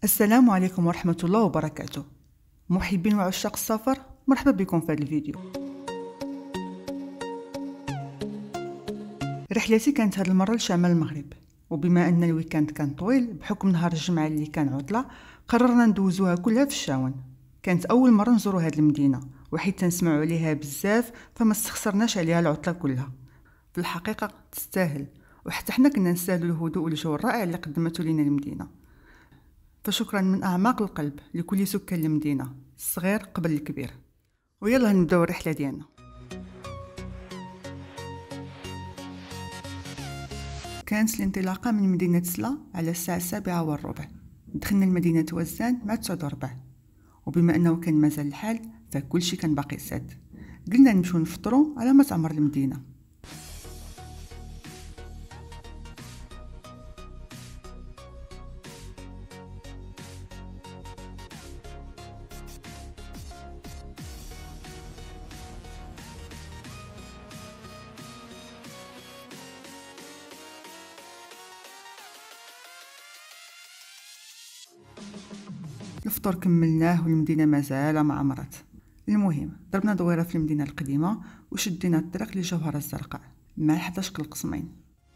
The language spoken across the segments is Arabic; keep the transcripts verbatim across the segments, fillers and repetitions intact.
السلام عليكم ورحمة الله وبركاته. محبين وعشاق السفر، مرحبا بكم في هذا الفيديو. رحلتي كانت هذه المرة لشمال المغرب، وبما أن الويكاند كان طويل بحكم نهار الجمعة اللي كان عطلة، قررنا ندوزوها كلها في الشاون. كانت أول مرة نزورو هذه المدينة، وحيت تنسمعوا عليها بزاف فما استخسرناش عليها العطلة كلها. في الحقيقة تستاهل، وحتى حنا كنا نستاهلوا الهدوء والجو الرائع اللي قدمته لنا المدينة. فشكرا من أعماق القلب لكل سكان المدينة، الصغير قبل الكبير. ويلا نبداو الرحلة ديالنا. كانت الانطلاقة من مدينة سلا على الساعة السابعة والربع. دخلنا المدينة وزان مع تسعة وربع، وبما أنه كان مازال الحال فكل شي كان باقي ساد. قلنا نمشو نفطرو على ما تعمر المدينة. الفطور كملناه والمدينة مازال ما عمرت. المهم ضربنا دويرة في المدينة القديمة وشدينا الطريق للجوهرة الزرقاء مع حداشق القسمين.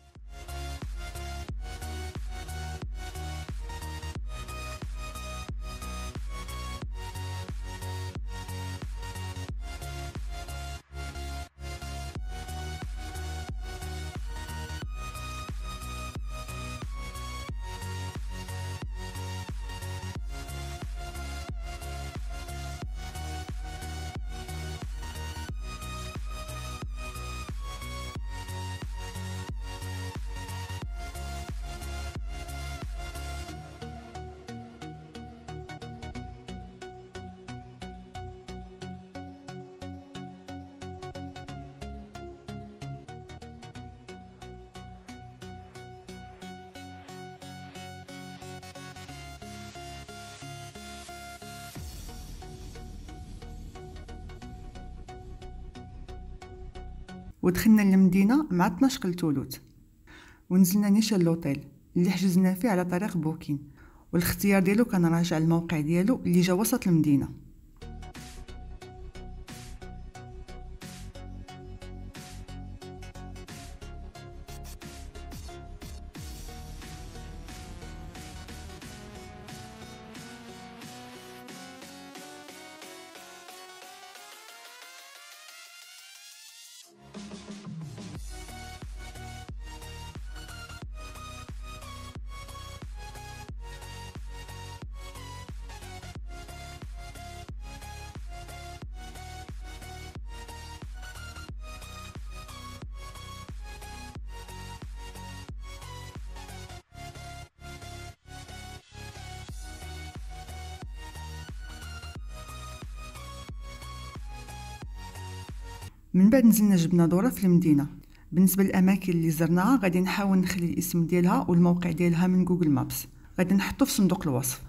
ودخلنا للمدينة مع اثناش الثلث، ونزلنا نيشان لوطيل اللي حجزنا فيه على طريق بوكين، والاختيار ديالو كان راجع الموقع ديالو اللي جا وسط المدينة. من بعد نزلنا جبنا دورة في المدينة. بالنسبة للأماكن اللي زرناها غادي نحاول نخلي الاسم ديالها والموقع ديالها من جوجل مابس، غادي نحطو في صندوق الوصف.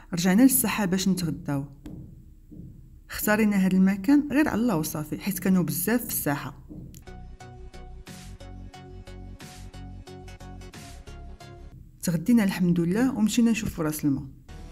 رجعنا للساحه باش نتغداو. اختارينا هذا المكان غير على الله وصافي، حيت كانوا بزاف في الساحه. تغدينا الحمد لله ومشينا نشوفوا راس الماء.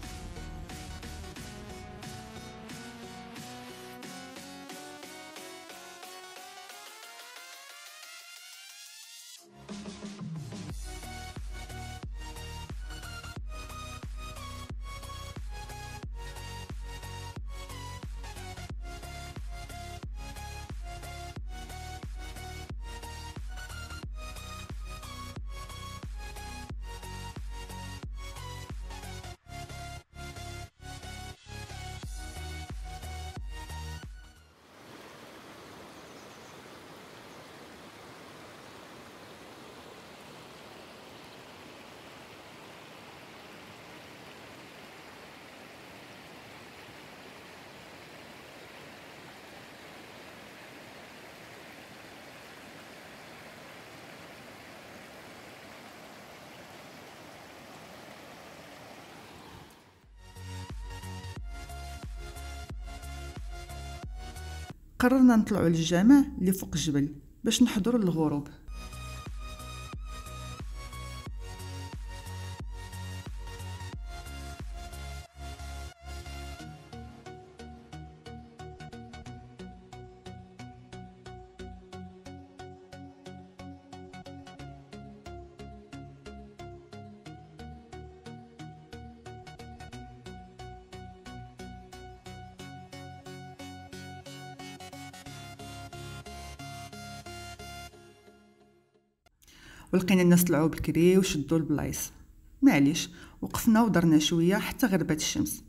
قررنا نطلعوا للجامع اللي فوق الجبل باش نحضروا الغروب. ولقينا الناس طلعوا بكري وشدوا البلايص. معليش وقفنا ودرنا شويه حتى غربت الشمس.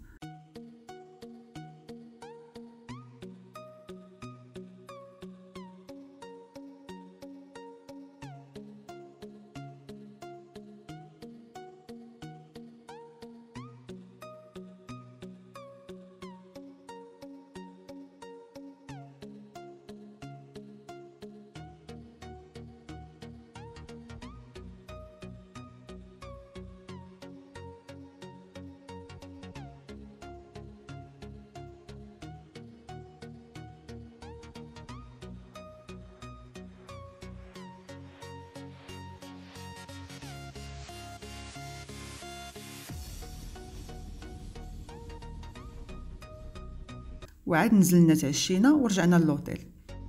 وعاد نزلنا تعشينا ورجعنا للوطيل.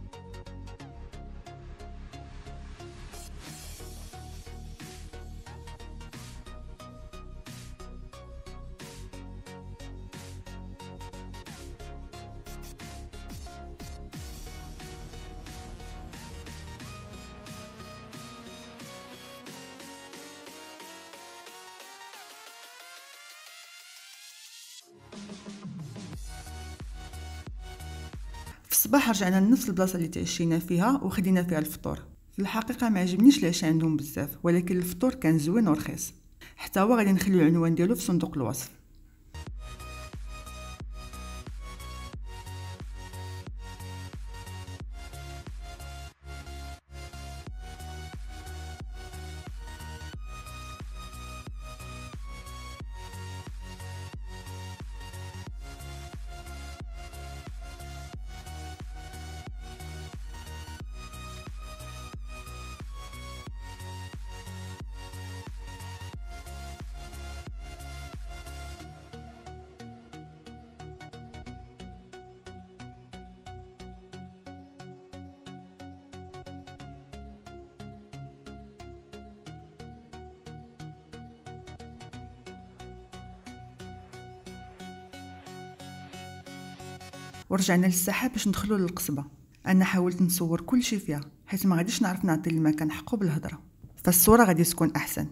في الصباح رجعنا لنفس البلاصه اللي تعشينا فيها وخدينا فيها الفطور. في الحقيقه ما عجبنيش العشاء عندهم بزاف، ولكن الفطور كان زوين ورخيص. حتى هو غادي نخليو العنوان ديالو في صندوق الوصف. ورجعنا للساحه باش ندخلوا للقصبه. انا حاولت نصور كل شيء فيها حيت ما غاديش نعرف نعطي المكان حقه بالهضره، فالصوره غادي تكون احسن.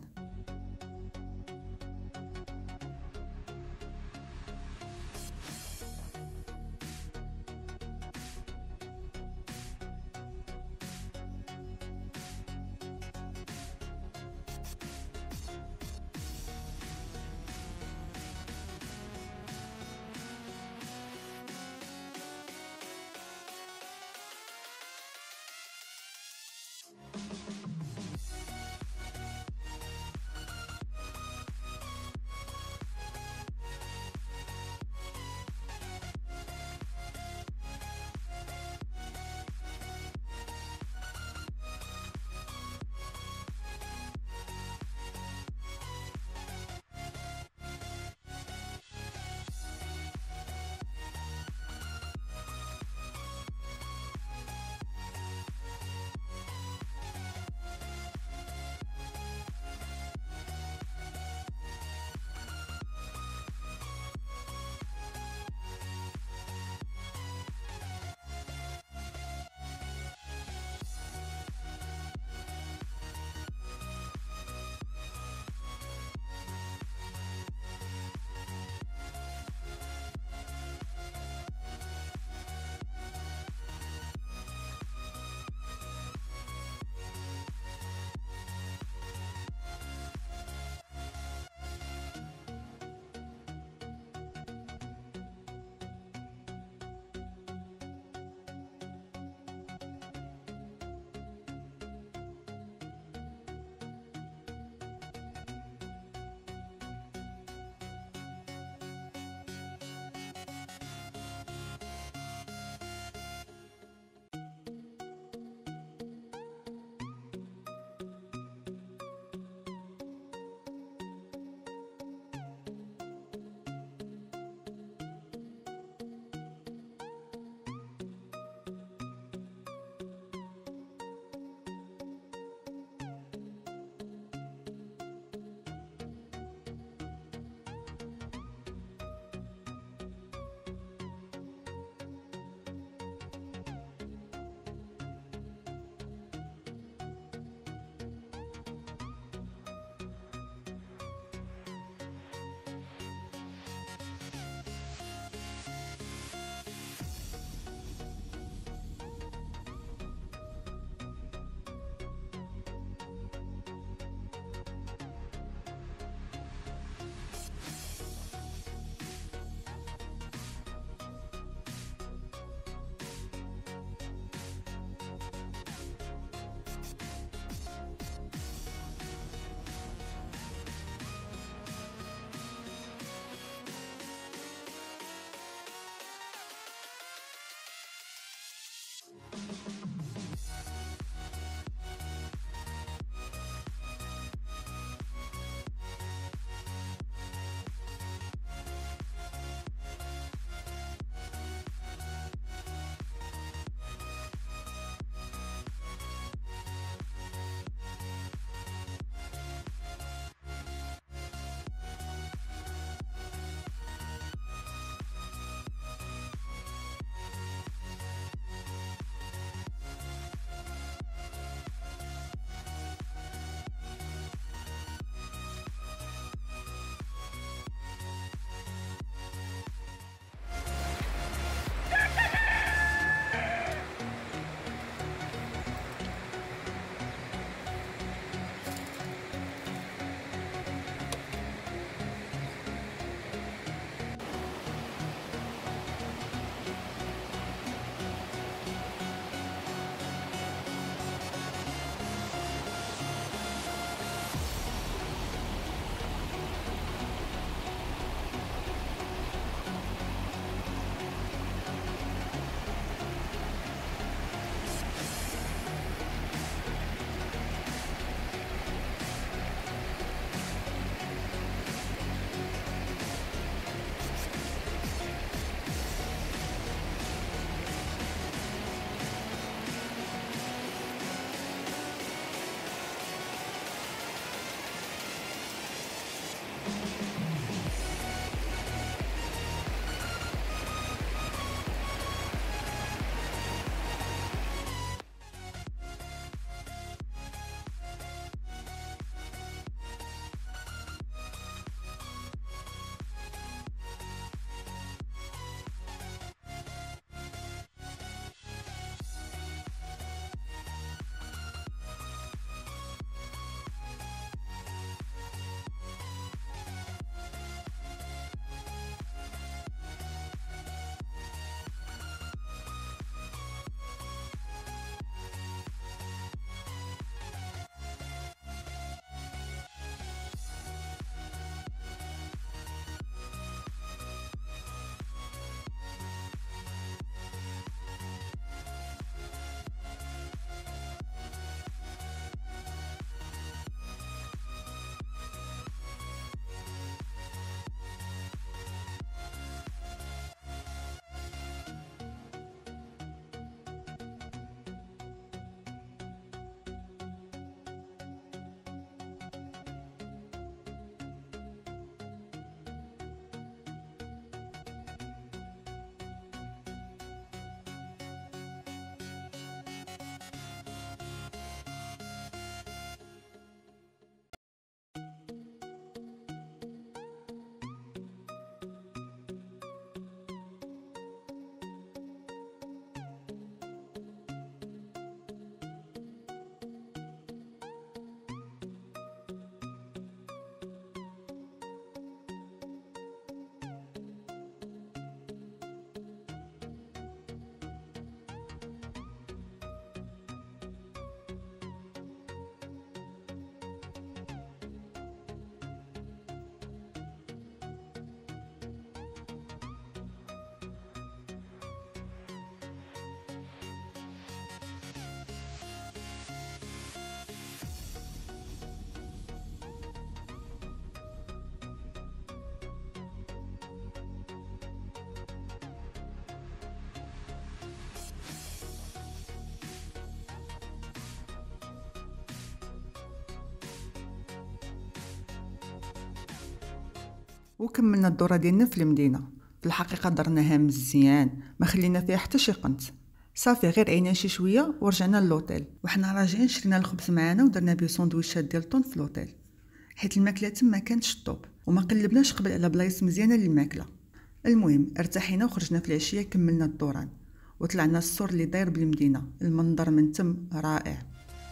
وكملنا الدوره ديالنا في المدينه. في الحقيقه درناها مزيان، ما خلينا فيها حتى شي قنت. صافي غير عينا شي شويه ورجعنا للوطيل، وحنا راجعين شرينا الخبز معانا ودرنا بيه سندويشات ديال الطون في الوطيل، حيت الماكله تما كانتش الطوب وما قلبناش قبل على بلايص مزيانه للماكله. المهم ارتحينا وخرجنا في العشيه، كملنا الدوران وطلعنا السور اللي داير بالمدينه. المنظر من تم رائع.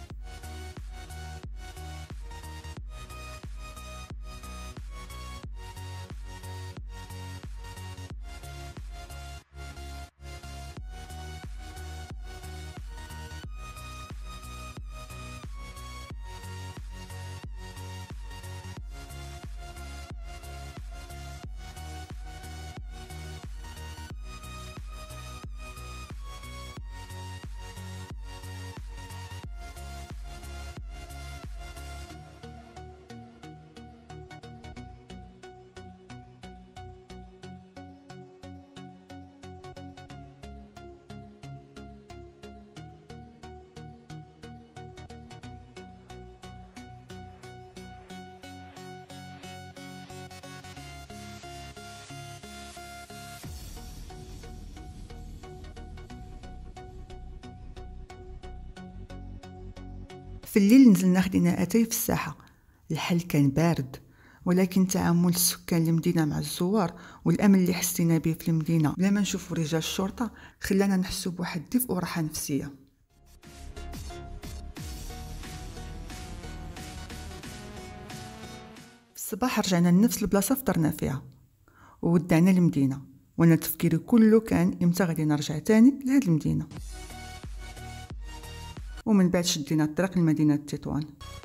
في الليل نزلنا خدينا اتاي في الساحه. الحل كان بارد، ولكن تعامل السكان المدينه مع الزوار والامن اللي حسينا به في المدينه بلا ما نشوفوا رجال الشرطه خلانا نحسوا بواحد الدفء وراحه نفسيه. في الصباح رجعنا لنفس البلاصه فطرنا فيها وودعنا المدينه، وانا تفكيري كله كان امتى غادي نرجع تاني لهاد المدينه. ومن بعد شدينا الطريق لمدينه تطوان.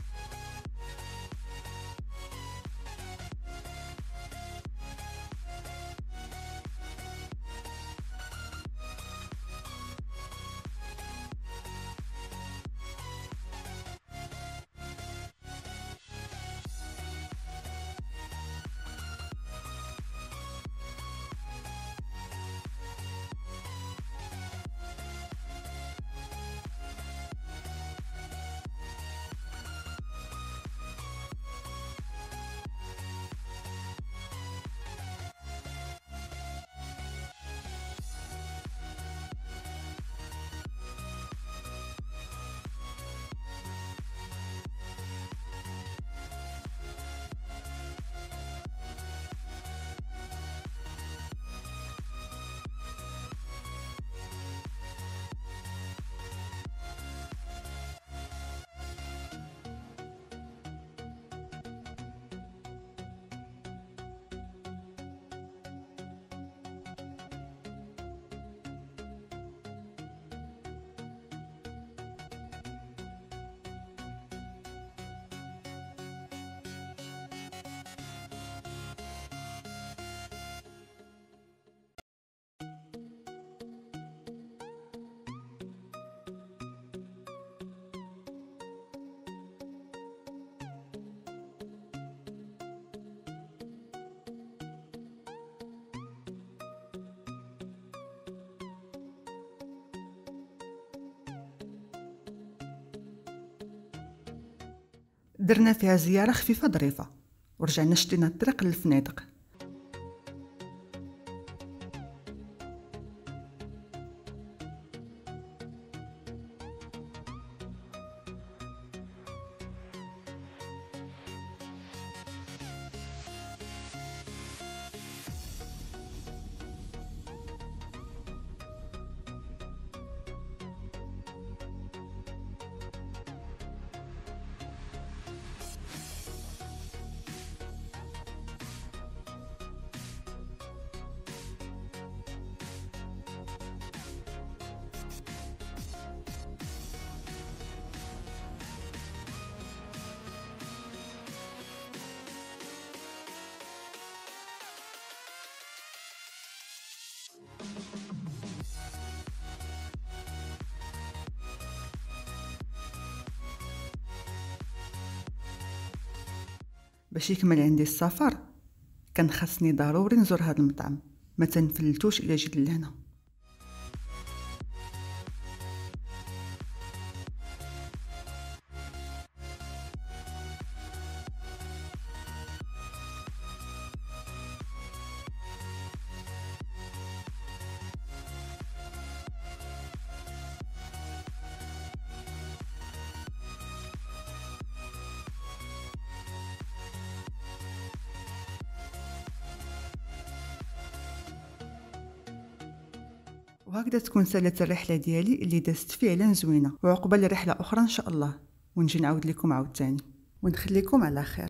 درنا فيها زياره خفيفه ظريفه ورجعنا شدينا الطريق للفنادق. باش يكمل عندي السفر كان خاصني ضروري نزور هذا المطعم، ما تنفلتوش الا جيت لهنا. وهكذا تكون سالت الرحله ديالي اللي دازت فعلا زوينه، وعقبال رحله اخرى ان شاء الله، ونجي نعاود لكم عاوتاني ونخليكم على خير.